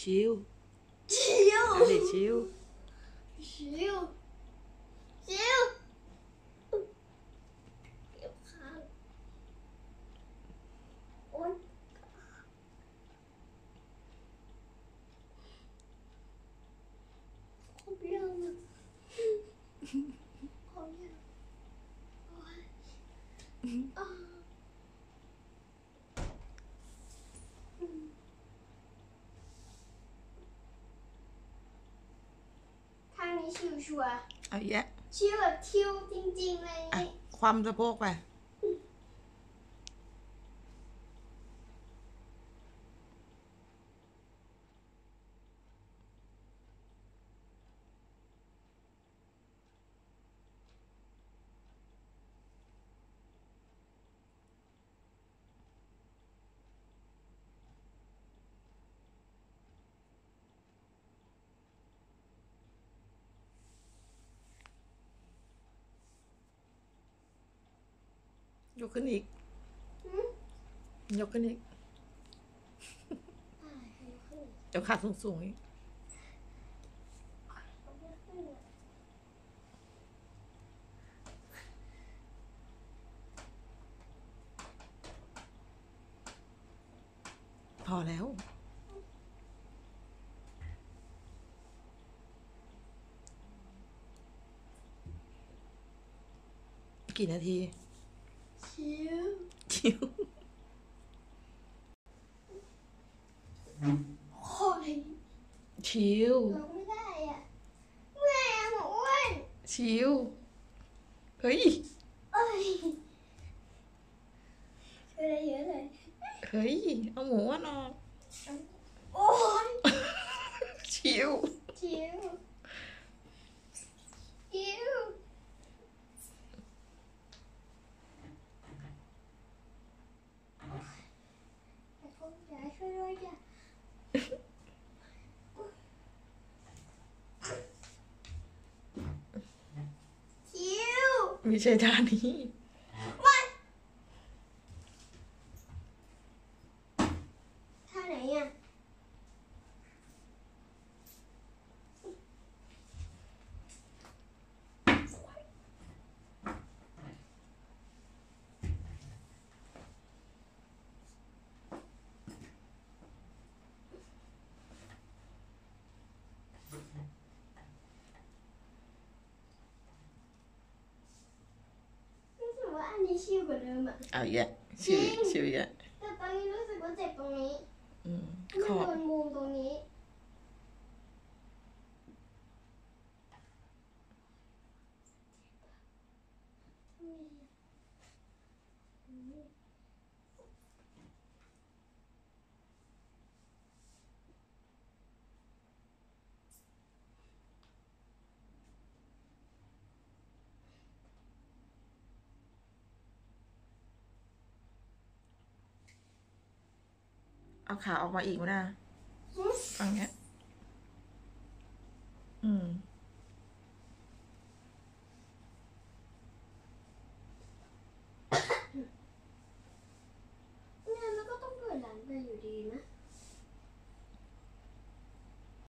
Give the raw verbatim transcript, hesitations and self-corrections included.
ชิวชิวอะไรชิวชิวชิวเก็บข้างโอ๊ยขอบยังขอบยังโอ๊ยอ่าทางนี้ชิวชัวร์เอาแยะชิวแบบชิวจริงๆเลยอ่ะนี่ความสะโพกไปยกขึ้นอีกหืมยกขึ้นอีกอ่าให้ขึ้นเดี๋ยวขาสูงสูงอีกเอาไม่ขึ้นอ่ะพอแล้วกี่นาทีชิวชิวโอ้ยชิวลงไม่ได้อ่ะแม่หมูอ้วนชิวเฮ้ยเอ้ยช่วยได้เยอะเลยเฮ้ยเอาหมูอ่ะนออกโอ้ยชิวชิวชิวแต่ผมอยากช่วยด้วยจ้ะชิวมีใช่ท่านี้วันท่าไหนอ่ะรู้สึกว่าอันนี้ชิวกว่าเดิมอ่ะเอาแยะชิวจริงชิวแยะแต่ตอนนี้รู้สึกว่าเจ็บตรงนี้อืมมันขอบโดนมุมตรงนี้เอาขาออกมาอีกมั้ยนะหืมฝั่งเนี้ย อืม